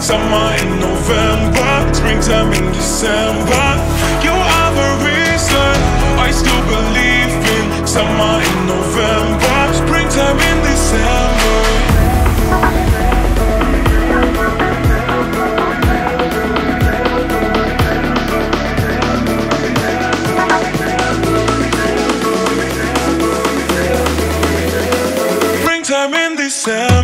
Summer in November, springtime in December. You are the reason I still believe in summer in November, springtime in December. Springtime in December.